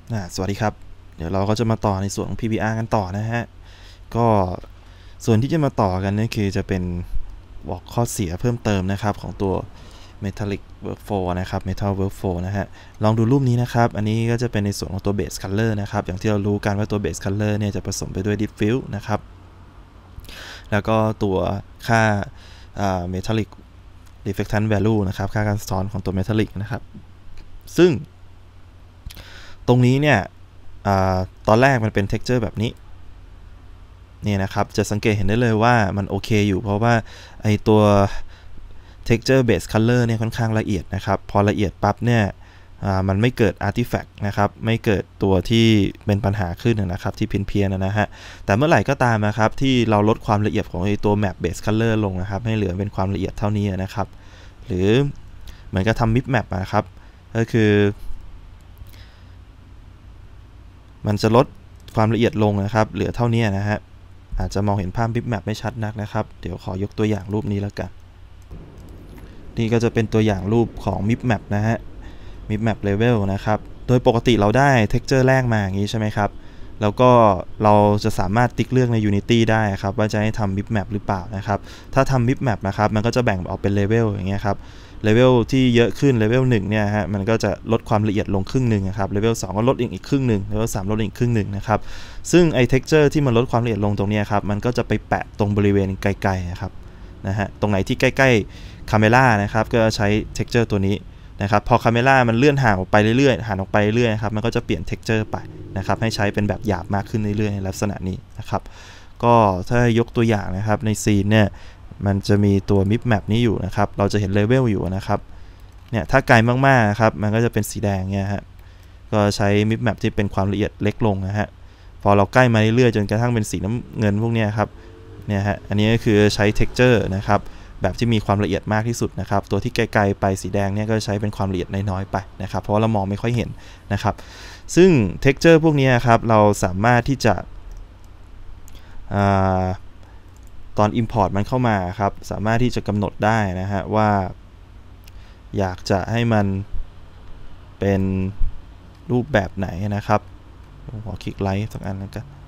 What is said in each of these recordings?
สวัสดีครับเดี๋ยวเราก็จะมาต่อในส่วนของ PBR กันต่อนะฮะก็ส่วนที่จะมาต่อกันนี่คือจะเป็นบอกข้อเสียเพิ่มเติมนะครับของตัว Metallic Workflow นะครับ Metal Workflow นะฮะลองดูรูปนี้นะครับอันนี้ก็จะเป็นในส่วนของตัว Base Color นะครับอย่างที่เรารู้กันว่าตัว Base Color เนี่ยจะผสมไปด้วย Diffuse นะครับแล้วก็ตัวค่าMetallic Reflectance Value นะครับค่าการสะท้อนของตัว Metallic นะครับซึ่งตรงนี้เนี่ยตอนแรกมันเป็น texture แบบนี้นี่นะครับจะสังเกตเห็นได้เลยว่ามันโอเคอยู่เพราะว่าไอตัว texture base color เนี่ยค่อนข้างละเอียดนะครับพอละเอียดปั๊บเนี่ยมันไม่เกิด artifact นะครับไม่เกิดตัวที่เป็นปัญหาขึ้นนะครับที่เพี้ยนนะฮะแต่เมื่อไหร่ก็ตามนะครับที่เราลดความละเอียดของไอตัว map base color ลงนะครับให้เหลือเป็นความละเอียดเท่านี้นะครับหรือเหมือนกับทำ mip map นะครับก็คือมันจะลดความละเอียดลงนะครับเหลือเท่านี้นะฮะอาจจะมองเห็นภาพ mip map ไม่ชัดนักนะครับเดี๋ยวขอยกตัวอย่างรูปนี้แล้วกันนี่ก็จะเป็นตัวอย่างรูปของ mip map นะฮะ mip map level นะครับโดยปกติเราได้ texture แรกมาอย่างนี้ใช่ไหมครับแล้วก็เราจะสามารถติ๊กเลือกใน Unity ได้ครับว่าจะให้ทำ mip map หรือเปล่านะครับถ้าทำ mip map นะครับมันก็จะแบ่งออกเป็น level อย่างเงี้ยครับเลเวลที่เยอะขึ้นเลเวล1เนี่ยฮะมันก็จะลดความละเอียดลงครึ่งหนึ่งครับเลเวล2ก็ลดอีกครึ่งหนึ่งเลเวล3ลดอีกครึ่งหนึ่งนะครับซึ่งไอ้ texture ที่มันลดความละเอียดลงตรงนี้ครับมันก็จะไปแปะตรงบริเวณไกลๆครับนะฮะตรงไหนที่ใกล้ๆ camera นะครับก็ใช้ texture ตัวนี้นะครับพอ camera มันเลื่อนห่างออกไปเรื่อยๆห่างออกไปเรื่อยๆครับมันก็จะเปลี่ยน texture ไปนะครับให้ใช้เป็นแบบหยาบมากขึ้นเรื่อยๆในลักษณะนี้นะครับก็ถ้ายกตัวอย่างนะครับในซีนเนี่ยมันจะมีตัว mip map นี้อยู่นะครับเราจะเห็นเลเวลอยู่นะครับเนี่ยถ้าไกลมากๆครับมันก็จะเป็นสีแดงเนี่ยฮะก็ใช้ mip map ที่เป็นความละเอียดเล็กลงนะฮะพอเราใกล้มาเรื่อยๆจนกระทั่งเป็นสีน้ำเงินพวกนี้ครับเนี่ยฮะอันนี้ก็คือใช้ texture นะครับแบบที่มีความละเอียดมากที่สุดนะครับตัวที่ไกลๆไปสีแดงเนี่ยก็ใช้เป็นความละเอียดน้อยๆไปนะครับเพราะว่าเรามองไม่ค่อยเห็นนะครับซึ่ง texture พวกนี้ครับเราสามารถที่จะตอน import มันเข้ามาครับสามารถที่จะกำหนดได้นะฮะว่าอยากจะให้มันเป็นรูปแบบไหนนะครับผมขอคลิกไลค์สักอันแล้วกัน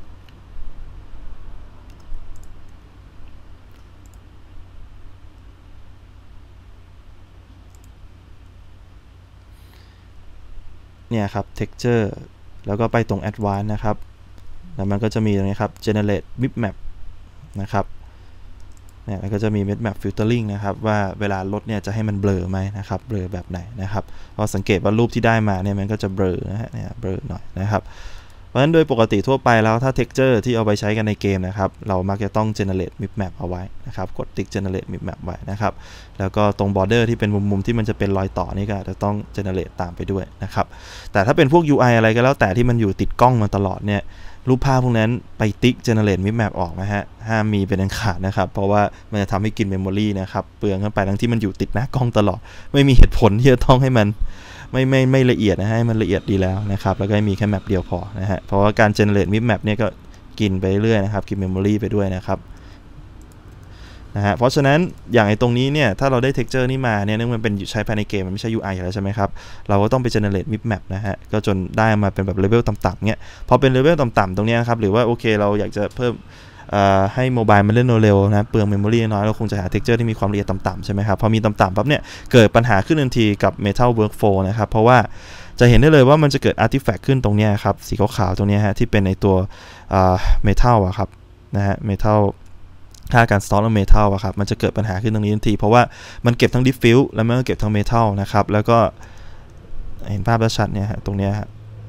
เนี่ยครับ texture แล้วก็ไปตรง advanced นะครับแล้วมันก็จะมีตรงนี้ครับ generate bitmap นะครับเนี่ยแล้วก็จะมี bitmap filtering นะครับว่าเวลาลดเนี่ยจะให้มันเบลอไหมนะครับเบลอแบบไหนนะครับพอสังเกตว่ารูปที่ได้มาเนี่ยมันก็จะเบลอนะฮะเนี่ยเบลอหน่อยนะครับเพราะฉะนั้นโดยปกติทั่วไปแล้วถ้า texture ที่เอาไปใช้กันในเกมนะครับเรามักจะต้อง generate bitmap เอาไว้นะครับกดติ๊ก generate bitmap ไว้นะครับแล้วก็ตรง border ที่เป็นมุมที่มันจะเป็นรอยต่อนี่ก็จะต้อง generate ตามไปด้วยนะครับแต่ถ้าเป็นพวก UI อะไรก็แล้วแต่ที่มันอยู่ติดกล้องมาตลอดเนี่ยรูปภาพพวกนั้นไปติ๊ก generate bitmap ออกนะฮะห้ามมีเป็นอันขาดนะครับเพราะว่ามันจะทำให้กิน memory นะครับเปลืองกันไปทั้งที่มันอยู่ติดหน้ากล้องตลอดไม่มีเหตุผลที่จะต้องให้มันไม่ละเอียดนะฮะให้มันละเอียดดีแล้วนะครับแล้วก็มีแค่แมปเดียวพอนะฮะเพราะว่าการ generate bitmap เนี่ยก็กินไปเรื่อยนะครับกิน memory ไปด้วยนะครับนะฮะเพราะฉะนั้นอย่างไอ้ตรงนี้เนี่ยถ้าเราได้ texture นี่มาเนี่ยเนื่องมันเป็นใช้ภายในเกมมันไม่ใช่ UI แล้วใช่ไหมครับเราก็ต้องไป generate bitmap นะฮะก็จนได้มาเป็นแบบเลเวลต่ำๆเนี่ยพอเป็นเลเวลต่ำๆตรงนี้ครับหรือว่าโอเคเราอยากจะเพิ่มให้โมบายมันเล่นเร็วๆนะเปลืองเมมโมรีน้อยเราคงจะหา texture ที่มีความละเอียดต่ำๆใช่ไหมครับพอมีต่ำๆปั๊บเนี่ยเกิดปัญหาขึ้นทันทีกับ Metal Workflow นะครับเพราะว่าจะเห็นได้เลยว่ามันจะเกิด artifact ขึ้นตรงนี้ครับสีขาวๆตรงนี้ฮะที่เป็นในตัวMetal อะครับนะฮะ Metal ค่าการสต็อกของเมทัลอะครับมันจะเกิดปัญหาขึ้นตรงนี้ทันทีเพราะว่ามันเก็บทั้ง diffuse แล้วมันก็เก็บทั้งเมทัลนะครับแล้วก็เห็นภาพชัดเนี่ยฮะตรงนี้ฮะ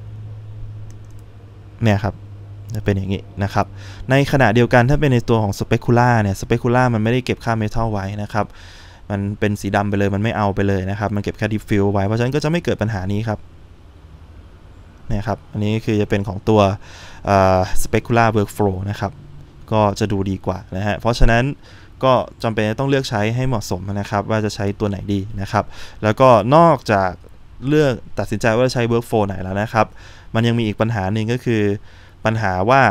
เนี่ยครับจะเป็นอย่างนี้นะครับในขณะเดียวกันถ้าเป็นในตัวของ specular เนี่ย specular มันไม่ได้เก็บค่าเมทัลไว้นะครับมันเป็นสีดำไปเลยมันไม่เอาไปเลยนะครับมันเก็บแค่ diffuse ไว้เพราะฉะนั้นก็จะไม่เกิดปัญหานี้ครับเนี่ยครับอันนี้คือจะเป็นของตัวspecular workflow นะครับก็จะดูดีกว่านะฮะเพราะฉะนั้นก็จำเป็นต้องเลือกใช้ให้เหมาะสมนะครับว่าจะใช้ตัวไหนดีนะครับแล้วก็นอกจากเลือกตัดสินใจว่าจะใช้ workflow ไหนแล้วนะครับมันยังมีอีกปัญหาหนึ่งก็คือปัญหาว่า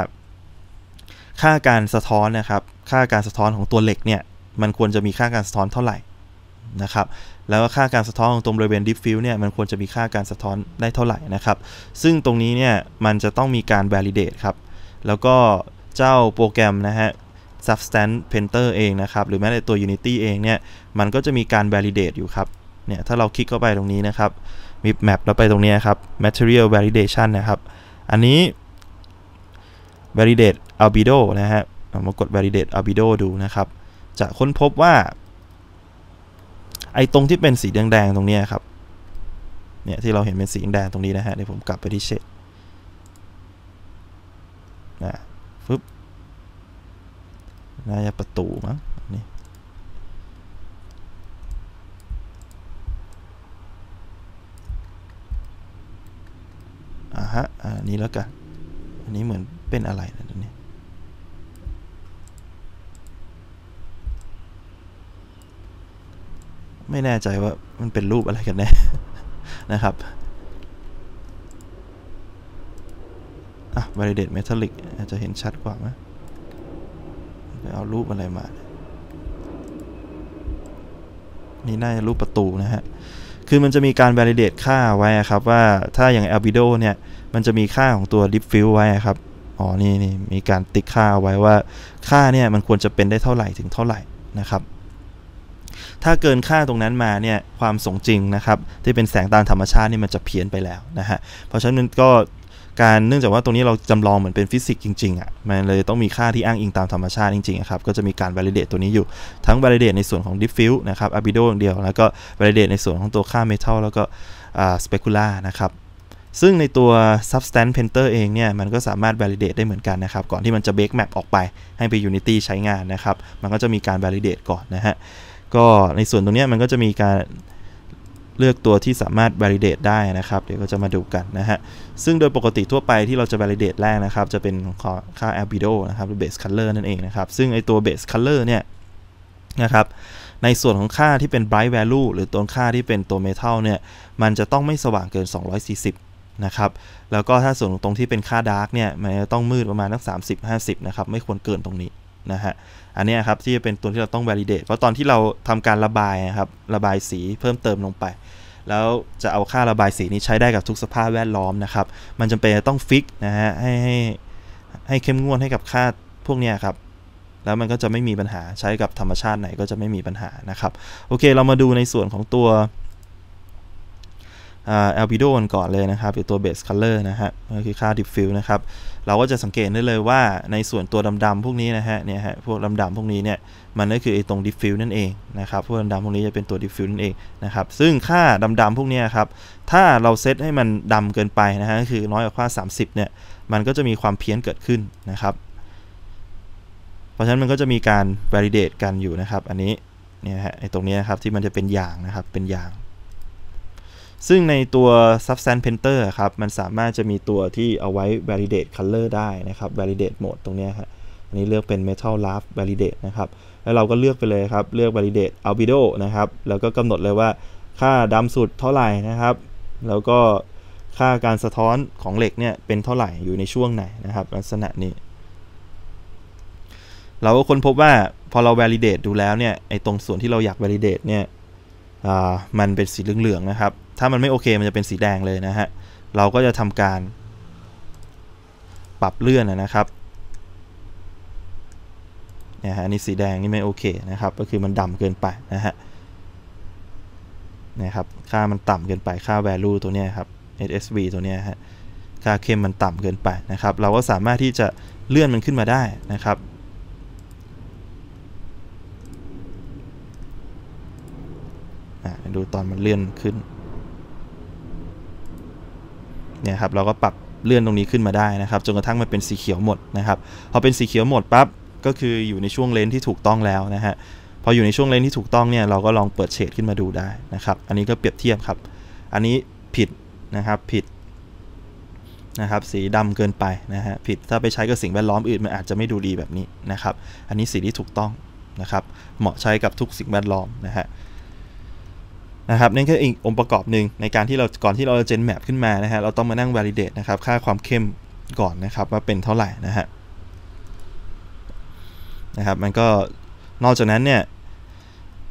ค่าการสะท้อนนะครับค่าการสะท้อนของตัวเหล็กเนี่ยมันควรจะมีค่าการสะท้อนเท่าไหร่นะครับแล้วก็ค่าการสะท้อนของตรงบริเวณ diffuse เนี่ยมันควรจะมีค่าการสะท้อนได้เท่าไหร่นะครับซึ่งตรงนี้เนี่ยมันจะต้องมีการ validate ครับแล้วก็เจ้าโปรแกรมนะฮะ Substance Painter เองนะครับหรือแม้แต่ตัว Unity เองเนี่ยมันก็จะมีการ validate อยู่ครับเนี่ยถ้าเราคลิกเข้าไปตรงนี้นะครับมี map แล้วไปตรงนี้ครับ material validation นะครับอันนี้ validate albedo นะฮะมากด validate albedo ดูนะครับจะค้นพบว่าไอ้ตรงที่เป็นสีแดงๆตรงนี้ครับเนี่ยที่เราเห็นเป็นสีแดงตรงนี้นะฮะเดี๋ยวผมกลับไปที่เชดนะฟึบน่าจะประตูมั้งนี่ฮะอันนี้แล้วกันอันนี้เหมือนเป็นอะไรนะตรงนี้ไม่แน่ใจว่ามันเป็นรูปอะไรกันแน่ นะครับvalidate metallic อาจจะเห็นชัดกว่าไหมไปเอารูปอะไรมานี่น่าจะรูปประตูนะฮะคือมันจะมีการ validate ค่าไว้ครับว่าถ้าอย่าง albedo เนี่ยมันจะมีค่าของตัว diffuse ไว้ครับอ๋อนี่มีการติ๊กค่าไว้ว่าค่าเนี่ยมันควรจะเป็นได้เท่าไหร่ถึงเท่าไหร่นะครับถ้าเกินค่าตรงนั้นมาเนี่ยความสมจริงนะครับที่เป็นแสงตามธรรมชาตินี่มันจะเพี้ยนไปแล้วนะฮะเพราะฉะนั้นก็เนื่องจากว่าตรงนี้เราจำลองเหมือนเป็นฟิสิกส์จริงๆมันเลยต้องมีค่าที่อ้างอิงตามธรรมชาติจริงๆครับก็จะมีการ validate ตัวนี้อยู่ทั้ง validate ในส่วนของ diffuse นะครับ albedo อย่างเดียวแล้วก็ validate ในส่วนของตัวค่า metal แล้วก็ specular นะครับซึ่งในตัว substance painter เองเนี่ยมันก็สามารถ validate ได้เหมือนกันนะครับก่อนที่มันจะ bake map ออกไปให้ไป Unity ใช้งานนะครับมันก็จะมีการ validate ก่อนนะฮะก็ในส่วนตรงนี้มันก็จะมีการเลือกตัวที่สามารถ validate ได้นะครับเดี๋ยวก็จะมาดูกันนะฮะซึ่งโดยปกติทั่วไปที่เราจะ validate แรกนะครับจะเป็นค่า albedo นะครับหรือ base color นั่นเองนะครับซึ่งไอตัว base color เนี่ยนะครับในส่วนของค่าที่เป็น bright value หรือตัวค่าที่เป็นตัว metal เนี่ยมันจะต้องไม่สว่างเกิน240นะครับแล้วก็ถ้าส่วนตรงที่เป็นค่า dark เนี่ยมันจะต้องมืดประมาณสัก30-50นะครับไม่ควรเกินตรงนี้นะฮะอันนี้ครับที่จะเป็นตัวที่เราต้อง validate เพราะตอนที่เราทำการระบายครับระบายสีเพิ่มเติมลงไปแล้วจะเอาค่าระบายสีนี้ใช้ได้กับทุกสภาพแวดล้อมนะครับมันจำเป็นต้องฟิกนะฮะให้เข้มงวดให้กับค่าพวกนี้ครับแล้วมันก็จะไม่มีปัญหาใช้กับธรรมชาติไหนก็จะไม่มีปัญหานะครับโอเคเรามาดูในส่วนของตัวalbedo ก่อนเลยนะครับหรือตัว base color นะฮะก็คือค่า diffuse นะครับเราก็จะสังเกตได้เลยว่าในส่วนตัวดำๆพวกนี้นะฮะเนี่ยฮะพวกดำๆพวกนี้เนี่ยมันก็คือไอ้ตรง diffuse นั่นเองนะครับพวกดำๆพวกนี้จะเป็นตัว diffuse นั่นเองนะครับซึ่งค่าดำๆพวกนี้ครับถ้าเราเซตให้มันดำเกินไปนะฮะก็คือน้อยกว่าค่า30เนี่ยมันก็จะมีความเพี้ยนเกิดขึ้นนะครับเพราะฉะนั้นมันก็จะมีการ validate กันอยู่นะครับอันนี้เนี่ยฮะไอ้ตรงนี้นะครับที่มันจะเป็นอย่างนะครับเป็นอย่างซึ่งในตัว substance painter ครับมันสามารถจะมีตัวที่เอาไว้ validate color ได้นะครับ validate mode ตรงนี้ครับอันนี้เลือกเป็น metal laugh validate นะครับแล้วเราก็เลือกไปเลยครับเลือก validate albedo นะครับแล้วก็กำหนดเลยว่าค่าดำสุดเท่าไหร่นะครับแล้วก็ค่าการสะท้อนของเหล็กเนี่ยเป็นเท่าไหร่อยู่ในช่วงไหนนะครับลักษณะนี้เราก็ค้นพบว่าพอเรา validate ดูแล้วเนี่ยไอ้ตรงส่วนที่เราอยาก validate เนี่ยมันเป็นสีเหลืองๆนะครับถ้ามันไม่โอเคมันจะเป็นสีแดงเลยนะฮะเราก็จะทำการปรับเลื่อนนะครับเนี่ยฮะนี่สีแดงนี่ไม่โอเคนะครับก็คือมันดำเกินไปนะฮะนะครับค่ามันต่ำเกินไปค่า value ตัวนี้ครับ SSV ตัวนี้ฮะค่าเข้มมันต่ำเกินไปนะครับเราก็สามารถที่จะเลื่อนมันขึ้นมาได้นะครับดูตอนมันเลื่อนขึ้นเนี่ยครับเราก็ปรับเลื่อนตรงนี้ขึ้นมาได้นะครับจนกระทั่งมันเป็นสีเขียวหมดนะครับพอเป็นสีเขียวหมดปั๊บก็คืออยู่ในช่วงเลนที่ถูกต้องแล้วนะฮะพออยู่ในช่วงเลนที่ถูกต้องเนี่ยเราก็ลองเปิดเฉดขึ้นมาดูได้นะครับอันนี้ก็เปรียบเทียบครับอันนี้ผิดนะครับผิดนะครับสีดำเกินไปนะฮะผิดถ้าไปใช้กับสิ่งแวดล้อมอื่นมันอาจจะไม่ดูดีแบบนี้นะครับอันนี้สีที่ถูกต้องนะครับเหมาะใช้กับทุกสิ่งแวดล้อมนะครับนั่นคืออีกองค์ประกอบหนึ่งในการที่เราก่อนที่เราจะเจนแมปขึ้นมานะฮะเราต้องมานั่ง validate นะครับค่าความเข้มก่อนนะครับว่าเป็นเท่าไหร่นะครับมันก็นอกจากนั้นเนี่ย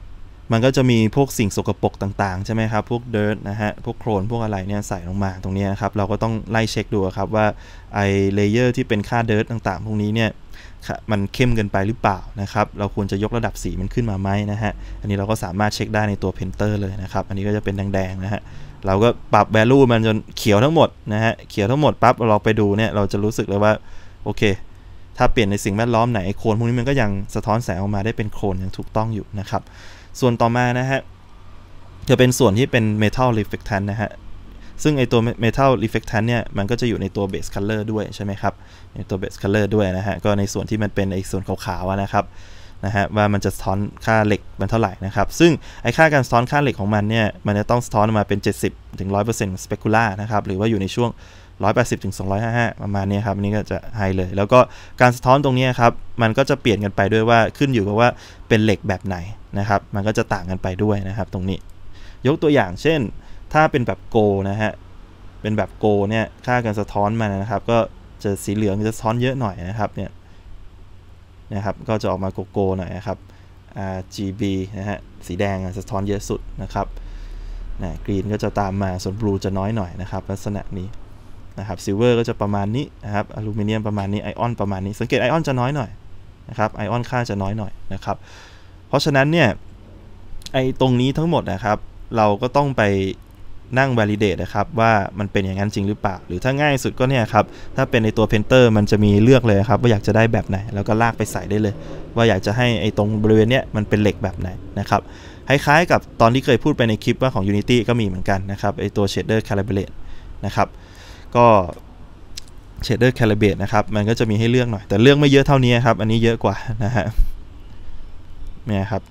มันก็จะมีพวกสิ่งสกปรกต่างๆใช่ไหมครับพวกเดิร์ทนะฮะพวกโคลนพวกอะไรเนี่ยใส่ลงมาตรงนี้นะครับเราก็ต้องไล่เช็คดูครับว่าไอเลเยอร์ที่เป็นค่าเดิร์ทต่างๆพวกนี้เนี่ยมันเข้มเกินไปหรือเปล่านะครับเราควรจะยกระดับสีมันขึ้นมาไหมนะฮะอันนี้เราก็สามารถเช็คได้ในตัวเพนเตอร์เลยนะครับอันนี้ก็จะเป็นแดงๆนะฮะเราก็ปรับ value มันจนเขียวทั้งหมดนะฮะเขียวทั้งหมดปั๊บเราไปดูเนี่ยเราจะรู้สึกเลยว่าโอเคถ้าเปลี่ยนในสิ่งแวดล้อมไหนโคลนพวกนี้มันก็ยังสะท้อนแสงออกมาได้เป็นโคลนอย่างถูกต้องอยู่นะครับส่วนต่อมานะฮะจะเป็นส่วนที่เป็น metal reflectant นะฮะซึ่งไอตัว metal reflectant เนี่ยมันก็จะอยู่ในตัว base color ด้วยใช่ไหมครับในตัว base color ด้วยนะฮะก็ในส่วนที่มันเป็นไอส่วนขาวๆนะครับนะฮะว่ามันจะสะท้อนค่าเหล็กมันเท่าไหร่นะครับซึ่งไอค่าการสะท้อนค่าเหล็กของมันเนี่ยมันจะต้องสะท้อนมาเป็น 70-100% specular นะครับหรือว่าอยู่ในช่วง180-255ประมาณนี้ครับอันนี้ก็จะไฮเลยแล้วก็การสะท้อนตรงนี้ครับมันก็จะเปลี่ยนกันไปด้วยว่าขึ้นอยู่กับว่าเป็นเหล็กแบบไหนนะครับมันก็จะต่างกันไปด้วยนะครับตรงนี้ยกตัวอย่างเช่นถ้าเป็นแบบโกนะฮะเป็นแบบโกเนี่ยค่าการสะท้อนมันนะครับก็จะสีเหลืองจะสะท้อนเยอะหน่อยนะครับเนี่ยนะครับก็จะออกมาโกหน่อยนะครับ RGB นะฮะสีแดงสะท้อนเยอะสุดนะครับกรีนก็จะตามมาส่วนบลูจะน้อยหน่อยนะครับลักษณะนี้นะครับซิลเวอร์ก็จะประมาณนี้นะครับอลูมิเนียมประมาณนี้ไอออนประมาณนี้สังเกตไอออนจะน้อยหน่อยนะครับไอออนค่าจะน้อยหน่อยนะครับเพราะฉะนั้นเนี่ยไอตรงนี้ทั้งหมดนะครับเราก็ต้องไปนั่ง validate นะครับว่ามันเป็นอย่างนั้นจริงหรือเปล่าหรือถ้าง่ายสุดก็เนี่ยครับถ้าเป็นในตัว Painter มันจะมีเลือกเลยครับว่าอยากจะได้แบบไหนแล้วก็ลากไปใส่ได้เลยว่าอยากจะให้ไอตรงบริเวณเนี้ยมันเป็นเหล็กแบบไหนนะครับคล้ายๆกับตอนที่เคยพูดไปในคลิปว่าของ Unity ก็มีเหมือนกันนะครับไอตัว Shader Calibrate นะครับก็ Shader Calibrate นะครับมันก็จะมีให้เลือกหน่อยแต่เลือกไม่เยอะเท่านี้ครับอันนี้เยอะกว่านะฮะเนี่ยครับ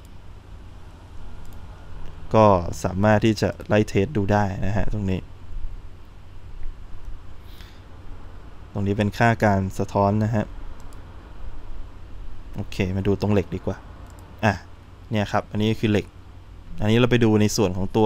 ก็สามารถที่จะไล่เทสดูได้นะฮะตรงนี้เป็นค่าการสะท้อนนะฮะโอเคมาดูตรงเหล็กดีกว่าเนี่ยครับอันนี้คือเหล็กอันนี้เราไปดูในส่วนของตัว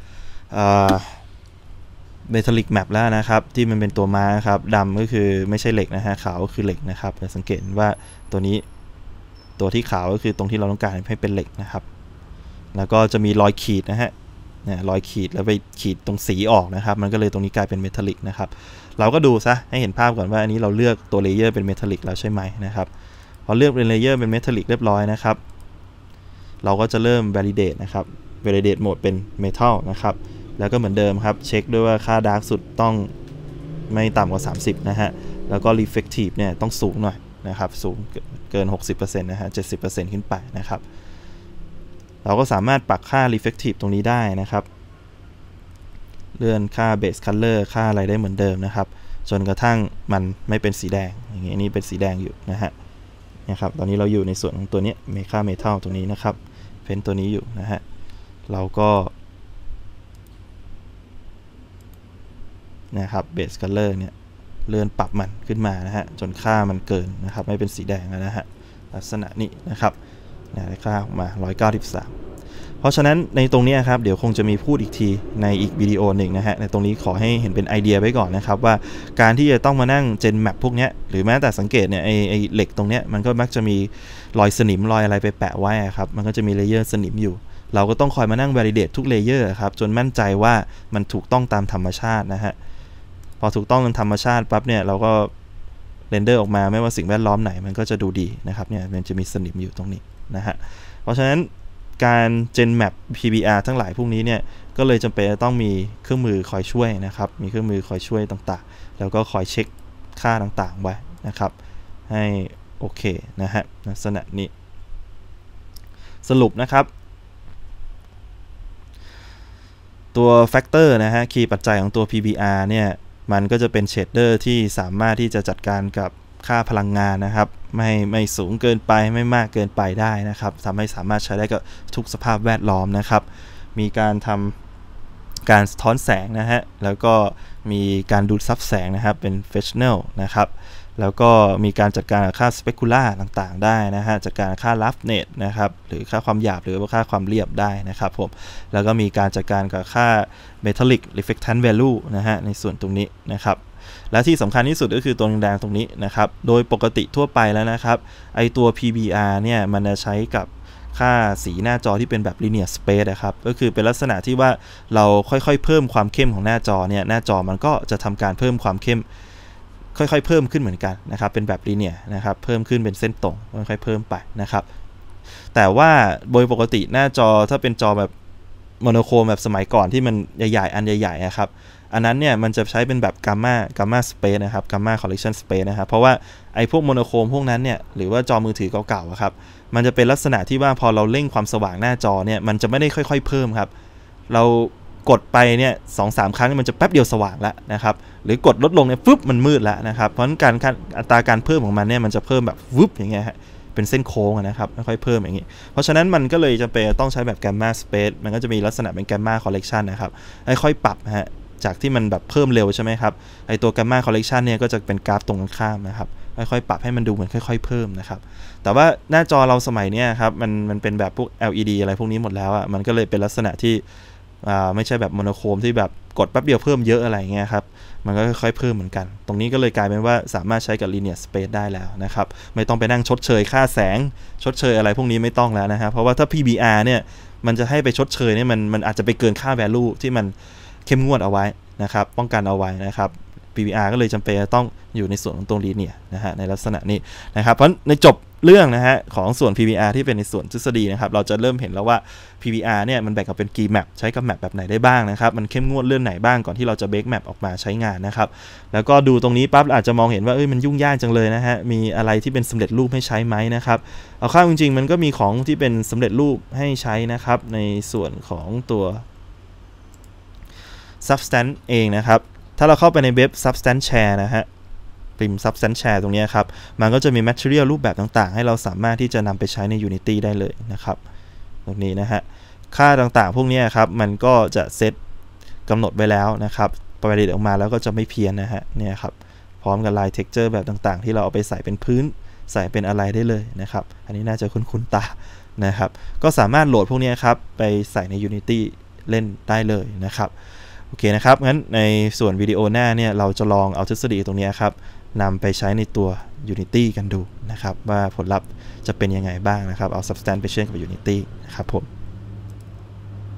Metallic Map แล้วนะครับที่มันเป็นตัวม้าครับดำก็คือไม่ใช่เหล็กนะฮะขาวก็คือเหล็กนะครับจะสังเกตว่าตัวนี้ตัวที่ขาวก็คือตรงที่เราต้องการให้เป็นเหล็กนะครับแล้วก็จะมีรอยขีดนะฮะรอยขีดแล้วไปขีดตรงสีออกนะครับมันก็เลยตรงนี้กลายเป็นเมทัลลิกนะครับเราก็ดูซะให้เห็นภาพก่อนว่าอันนี้เราเลือกตัวเลเยอร์เป็นเมทัลลิกแล้วใช่ไหมนะครับพอเลือกเป็นเลเยอร์เป็นเมทัลลิกเรียบร้อยนะครับเราก็จะเริ่ม validate นะครับ validate โหมดเป็น metal นะครับแล้วก็เหมือนเดิมครับเช็คด้วยว่าค่า dark สุดต้องไม่ต่ำกว่า30นะฮะแล้วก็ reflective เนี่ยต้องสูงหน่อยนะครับสูงเกิน 60% นะฮะ 70% ขึ้นไปนะครับเราก็สามารถปรับค่า reflective ตรงนี้ได้นะครับเลื่อนค่า base color ค่าอะไรได้เหมือนเดิมนะครับจนกระทั่งมันไม่เป็นสีแดงอย่างเงี้ยนี่เป็นสีแดงอยู่นะฮะนะครับตอนนี้เราอยู่ในส่วนของตัวนี้ค่า metal ตรงนี้นะครับเพ้นตัวนี้อยู่นะฮะเราก็นะครับ base color เนี่ยเลื่อนปรับมันขึ้นมานะฮะจนค่ามันเกินนะครับไม่เป็นสีแดงแล้วนะฮะลักษณะนี้นะครับได้ค่าออกมา193เพราะฉะนั้นในตรงนี้ครับเดี๋ยวคงจะมีพูดอีกทีในอีกวิดีโอหนึ่งนะฮะในตรงนี้ขอให้เห็นเป็นไอเดียไว้ก่อนนะครับว่าการที่จะต้องมานั่งเจนแมปพวกนี้หรือแม้แต่สังเกตเนี่ยไอเหล็กตรงนี้มันก็มักจะมีรอยสนิมรอยอะไรไปแปะไว้ครับมันก็จะมีเลเยอร์สนิมอยู่เราก็ต้องคอยมานั่ง validate ทุกเลเยอร์ครับจนมั่นใจว่ามันถูกต้องตามธรรมชาตินะฮะพอถูกต้องตามธรรมชาติปั๊บเนี่ยเราก็เรนเดอร์ออกมาไม่ว่าสิ่งแวดล้อมไหนมันก็จะดูดีนะครับเนี่ยมันจะมีสนิมอยู่ตรงนี้นะฮะเพราะฉะนั้นการ Gen Map PBR ทั้งหลายพวกนี้เนี่ยก็เลยจำเป็นต้องมีเครื่องมือคอยช่วยนะครับมีเครื่องมือคอยช่วยต่างๆแล้วก็คอยเช็คค่าต่างๆไว้นะครับให้โอเคนะฮะลักษณะนี้สรุปนะครับตัวแฟกเตอร์นะฮะคีย์ปัจจัยของตัว PBR เนี่ยมันก็จะเป็นเชดเดอร์ที่สามารถที่จะจัดการกับค่าพลังงานนะครับไม่สูงเกินไปไม่มากเกินไปได้นะครับทำให้สามารถใช้ได้กับทุกสภาพแวดล้อมนะครับมีการทำการสะท้อนแสงนะฮะแล้วก็มีการดูดซับแสงนะครับเป็น Fresnel นะครับแล้วก็มีการจัดการค่า specular ต่างๆได้นะฮะจัดการค่า roughness นะครับหรือค่าความหยาบหรือว่าค่าความเรียบได้นะครับผมแล้วก็มีการจัดการกับค่า metallic reflectance value นะฮะในส่วนตรงนี้นะครับและที่สำคัญที่สุดก็คือตัวแดงๆตรงนี้นะครับโดยปกติทั่วไปแล้วนะครับไอตัว PBR เนี่ยมันจะใช้กับค่าสีหน้าจอที่เป็นแบบ linear space นะครับก็คือเป็นลักษณะที่ว่าเราค่อยๆเพิ่มความเข้มของหน้าจอเนี่ยหน้าจอมันก็จะทำการเพิ่มความเข้มค่อยๆเพิ่มขึ้นเหมือนกันนะครับเป็นแบบ linear นะครับเพิ่มขึ้นเป็นเส้นตรงค่อยๆเพิ่มไปนะครับแต่ว่าโดยปกติหน้าจอถ้าเป็นจอแบบโมโนโครมแบบสมัยก่อนที่มันใหญ่ๆอันใหญ่ๆครับอันนั้นเนี่ยมันจะใช้เป็นแบบกัมมาสเปซนะครับกัมมาคอลเลคชันสเปซนะครับเพราะว่าไอ้พวกโมโนโครมพวกนั้นเนี่ยหรือว่าจอมือถือเก่าๆครับมันจะเป็นลักษณะที่ว่าพอเราเร่งความสว่างหน้าจอเนี่ยมันจะไม่ได้ค่อยๆเพิ่มครับเรากดไปเนี่ย2-3 ครั้งมันจะแป๊บเดียวสว่างแล้วนะครับหรือกดลดลงเนี่ยฟึบมันมืดแล้วนะครับเพราะฉะนั้นอัตราการเพิ่มของมันเนี่ยมันจะเพิ่มแบบวึบอย่างเงี้ยฮะเป็นเส้นโค้งนะครับไม่ค่อยเพิ่มอย่างนี้เพราะฉะนั้นมันก็เลยจะเป็นต้องใช้แบบแกมมาสเปซมันก็จะมีลักษณะเป็นแกมมาคอลเลคชันนะครับค่อยๆปรับฮะจากที่มันแบบเพิ่มเร็วใช่ไหมครับไอตัวแกมมาคอลเลคชันเนี่ยก็จะเป็นกราฟตรงกันข้ามนะครับค่อยๆปรับให้มันดูเหมือนค่อยๆเพิ่มนะครับแต่ว่าหน้าจอเราสมัยนี้ครับมันเป็นแบบพวก LED อะไรพวกนี้หมดแล้วอ่ะมันก็เลยเป็นลักษณะที่ไม่ใช่แบบโมโนโครมที่แบบกดแป๊บเดียวเพิ่มเยอะอะไรเงี้ยครับมันก็ค่อยๆเพิ่มเหมือนกันตรงนี้ก็เลยกลายเป็นว่าสามารถใช้กับ linear space ได้แล้วนะครับไม่ต้องไปนั่งชดเชยค่าแสงชดเชยอะไรพวกนี้ไม่ต้องแล้วนะครับเพราะว่าถ้า PBR เนี่ยมันจะให้ไปชดเชยเนี่ยมันอาจจะไปเกินค่า value ที่มันเข้มงวดเอาไว้นะครับป้องกันเอาไว้นะครับ PBR ก็เลยจำเป็นต้องอยู่ในส่วนของตรง linear นะฮะในลักษณะนี้นะครับเพราะในจบเรื่องนะฮะของส่วน PBR ที่เป็นในส่วนทฤษฎีนะครับเราจะเริ่มเห็นแล้วว่า PBR เนี่ยมันแบ่งออกเป็นกี่ map ใช้กับ map แบบไหนได้บ้างนะครับมันเข้มงวดเรื่องไหนบ้างก่อนที่เราจะ break map ออกมาใช้งานนะครับแล้วก็ดูตรงนี้ปั๊บอาจจะมองเห็นว่ามันยุ่งยากจังเลยนะฮะมีอะไรที่เป็นสำเร็จรูปให้ใช้ไหมนะครับเอาเข้าจริงๆมันก็มีของที่เป็นสำเร็จรูปให้ใช้นะครับในส่วนของตัว Substance เองนะครับถ้าเราเข้าไปในเว็บ Substance Share นะฮะพิมพ์ Substance Share ตรงนี้ครับมันก็จะมี Material รูปแบบต่างๆให้เราสามารถที่จะนำไปใช้ใน Unity ได้เลยนะครับตรงนี้นะฮะค่าต่างๆพวกนี้ครับมันก็จะเซตกำหนดไว้แล้วนะครับประดิษฐ์ออกมาแล้วก็จะไม่เพี้ยนนะฮะเนี่ยครับพร้อมกับลาย Texture แบบต่างๆที่เราเอาไปใส่เป็นพื้นใส่เป็นอะไรได้เลยนะครับอันนี้น่าจะคุ้นๆตานะครับก็สามารถโหลดพวกนี้ครับไปใส่ใน Unity เล่นได้เลยนะครับโอเคนะครับงั้นในส่วนวิดีโอหน้าเนี่ยเราจะลองเอาทฤษฎีตรงนี้ครับนำไปใช้ในตัว Unity กันดูนะครับว่าผลลัพธ์จะเป็นยังไงบ้างนะครับเอา Substance ไปเชื่อมกับ Unity นะครับผม